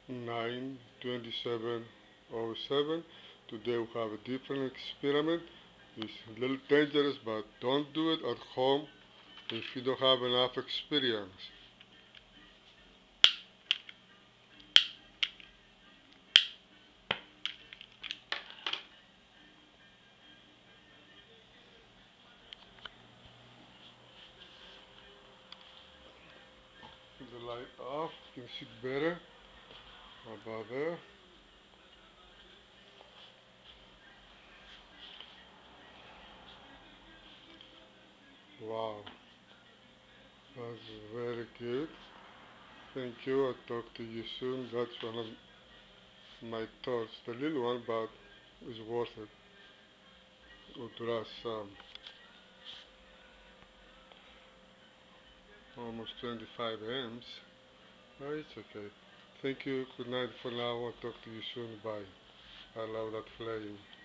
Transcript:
9/27/07. Today we have a different experiment. It's a little dangerous, but don't do it at home if you don't have enough experience. The light off, you can see better about there. Wow, that's very good. Thank you. I'll talk to you soon. That's one of my thoughts. The little one, but it's worth it. We'll draw some. Almost 25 amps. Oh, it's okay. Thank you. Good night for now. I'll talk to you soon. Bye. I love that flame.